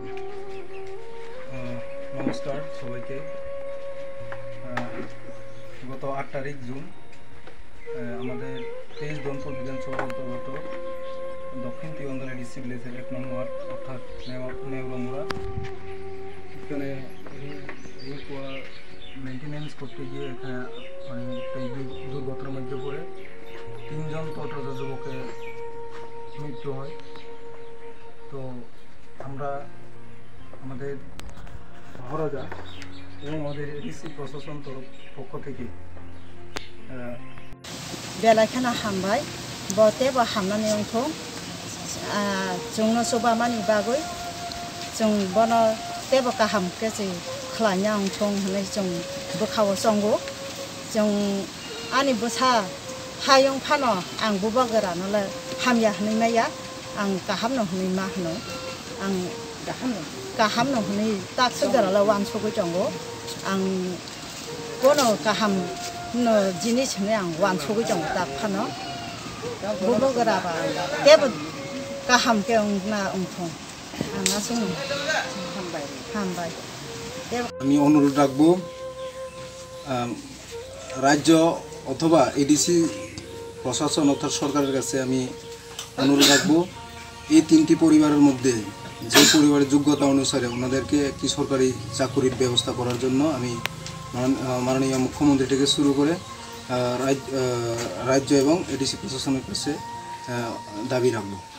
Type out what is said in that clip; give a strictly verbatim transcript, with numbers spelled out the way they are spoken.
নমস্কার সবাইকে। গত আট তারিখ জুন আমাদের তেইশ দনপুর বিধানসভার অন্তর্গত দক্ষিণ তীরন্দালী ডিসি ভিলেজের এক নং ওয়ার্ড অর্থাৎ নেওরামুড়া, এখানে মেনটেন্যান্স করতে গিয়ে এখানে মানে এই দুর্ঘটনার মধ্যে পড়ে তিনজন টোটো যুবকের মৃত্যু হয়। তো আমরা আমাদের মহারাজা এবং আমাদের এডিসি প্রশাসন তরফ পক্ষ থেকে बेलायखाना हामबाय बतेबो हामनानै अंथं जोंनो सबामानि बागै जों बनो तेबो गाहाम केजि खलायनो अंथं होननानै जों बोखावो संगो जों आंनि बोसा हायं फानो आं बुबागोरानोलाय हामिया होननाय माया आं गाहामनो होननाय मा होनो आं गाहामनो गाहामनो होननाय ताकसोगोरालाय वानसगै दंगो आं बनो गाहाम नो जिनिस होननाय आं वानसगै दं दा फानो बुबागोराबा तेबो गाहाम केना अंथं आंना जों हामबाय हामबाय। আমি অনুরোধ রাখবো রাজ্য অথবা এডিসি প্রশাসন অর্থাৎ সরকারের কাছে আমি অনুরোধ রাখবো এই তিনটি পরিবারের মধ্যে যে পরিবারের যোগ্যতা অনুসারে ওনাদেরকে একটি সরকারি চাকরির ব্যবস্থা করার জন্য আমি মাননীয় মুখ্যমন্ত্রী থেকে শুরু করে রাজ্য এবং এডিসি প্রশাসনের কাছে দাবি রাখবো।